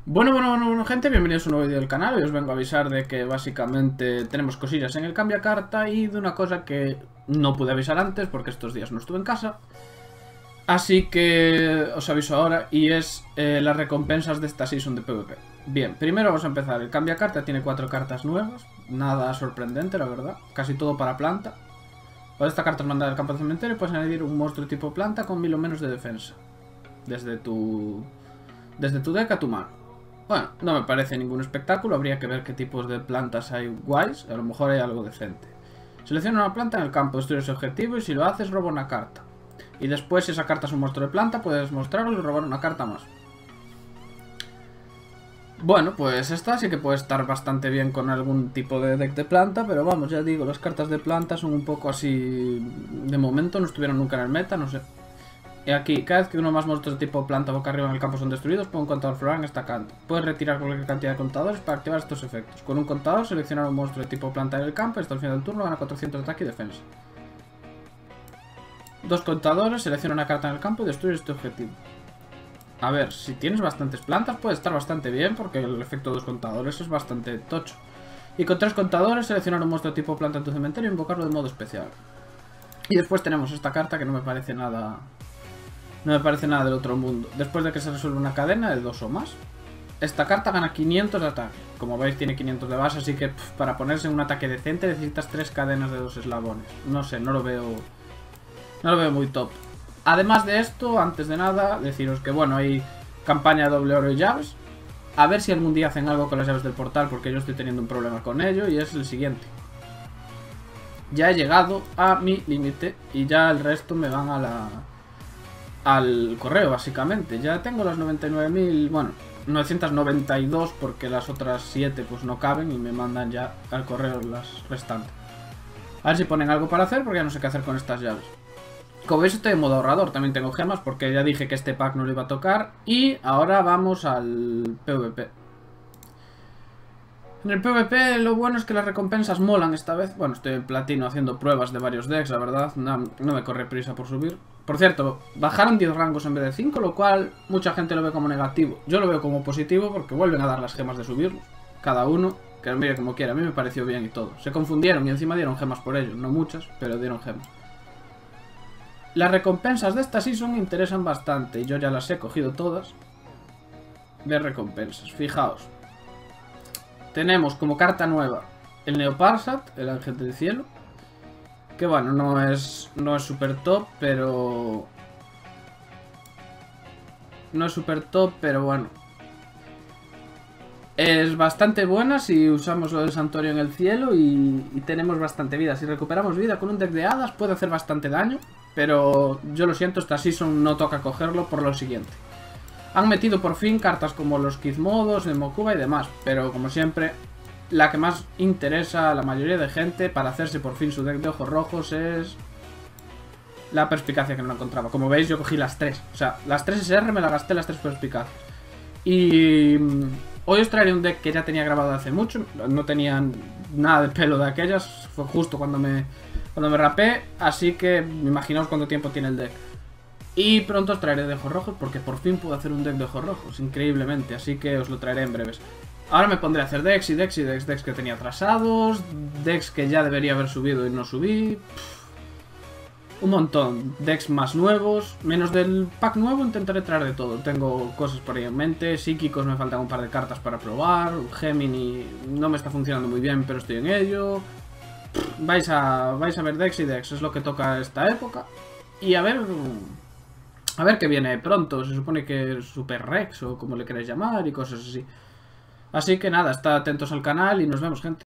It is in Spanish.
Bueno, gente, bienvenidos a un nuevo vídeo del canal. Hoy os vengo a avisar de que básicamente tenemos cosillas en el cambia carta y de una cosa que no pude avisar antes porque estos días no estuve en casa. Así que os aviso ahora y es las recompensas de esta season de PvP. Bien, primero vamos a empezar. El cambia carta tiene 4 cartas nuevas, nada sorprendente la verdad, casi todo para planta. Por esta carta es mandar al campo del cementerio y puedes añadir un monstruo tipo planta con 1000 o menos de defensa. Desde tu deck a tu mano. Bueno, no me parece ningún espectáculo, habría que ver qué tipos de plantas hay guays, a lo mejor hay algo decente. Selecciona una planta en el campo, destruye ese objetivo y si lo haces roba una carta. Y después si esa carta es un monstruo de planta puedes mostrarlo y robar una carta más. Bueno, pues esta sí que puede estar bastante bien con algún tipo de deck de planta, pero vamos, ya digo, las cartas de planta son un poco así... De momento no estuvieron nunca en el meta, no sé. Y aquí, cada vez que uno más monstruos de tipo planta boca arriba en el campo son destruidos, pon un contador floral en esta carta. Puedes retirar cualquier cantidad de contadores para activar estos efectos. Con un contador, seleccionar un monstruo de tipo planta en el campo y hasta el final del turno gana 400 de ataque y defensa. 2 contadores, selecciona una carta en el campo y destruye este objetivo. A ver, si tienes bastantes plantas puede estar bastante bien porque el efecto de 2 contadores es bastante tocho. Y con 3 contadores, seleccionar un monstruo de tipo planta en tu cementerio e invocarlo de modo especial. Y después tenemos esta carta que no me parece nada... No me parece nada del otro mundo. Después de que se resuelve una cadena de 2 o más, esta carta gana 500 de ataque. Como veis tiene 500 de base, así que para ponerse en un ataque decente necesitas 3 cadenas de 2 eslabones. No sé, no lo veo muy top. Además de esto, antes de nada, deciros que bueno, hay campaña de doble oro y llaves. A ver si algún día hacen algo con las llaves del portal, porque yo estoy teniendo un problema con ello, y es el siguiente. Ya he llegado a mi límite y ya el resto me van a al correo, básicamente. Ya tengo las 99.000, bueno, 992 porque las otras 7 pues no caben y me mandan ya al correo las restantes. A ver si ponen algo para hacer porque ya no sé qué hacer con estas llaves. Como veis estoy en modo ahorrador, también tengo gemas porque ya dije que este pack no lo iba a tocar. Y ahora vamos al PvP. En el PvP lo bueno es que las recompensas molan esta vez. Bueno, estoy en platino haciendo pruebas de varios decks, la verdad, no me corre prisa por subir. Por cierto, bajaron 10 rangos en vez de 5, lo cual mucha gente lo ve como negativo. Yo lo veo como positivo porque vuelven a dar las gemas de subirlos. Cada uno, que lo mire como quiera, a mí me pareció bien y todo. Se confundieron y encima dieron gemas por ello, no muchas, pero dieron gemas. Las recompensas de esta season me interesan bastante y yo ya las he cogido todas de recompensas, fijaos. Tenemos como carta nueva el Neoparsat, el ángel del cielo. Que bueno, no es super top, pero... No es super top, pero bueno. Es bastante buena si usamos lo del santuario en el cielo y tenemos bastante vida. Si recuperamos vida con un deck de hadas puede hacer bastante daño, pero yo lo siento, esta season no toca cogerlo por lo siguiente. Han metido por fin cartas como los Gizmodos, el Mokuba y demás, pero como siempre... La que más interesa a la mayoría de gente para hacerse por fin su deck de ojos rojos es la perspicacia que no la encontraba. Como veis yo cogí las 3. O sea, las 3 SR me las gasté las 3 perspicacias. Y hoy os traeré un deck que ya tenía grabado hace mucho. No tenía nada de pelo de aquellas. Fue justo cuando me rapé. Así que imaginaos cuánto tiempo tiene el deck. Y pronto os traeré de ojos rojos porque por fin puedo hacer un deck de ojos rojos. Increíblemente. Así que os lo traeré en breves. Ahora me pondré a hacer decks que tenía atrasados, decks que ya debería haber subido y no subí. Un montón, decks más nuevos, menos del pack nuevo intentaré traer de todo. Tengo cosas por ahí en mente, psíquicos me faltan un par de cartas para probar, Gemini no me está funcionando muy bien pero estoy en ello. Vais a ver decks, es lo que toca esta época. Y a ver qué viene pronto, se supone que Super Rex o como le queréis llamar y cosas así. Así que nada, estad atentos al canal y nos vemos, gente.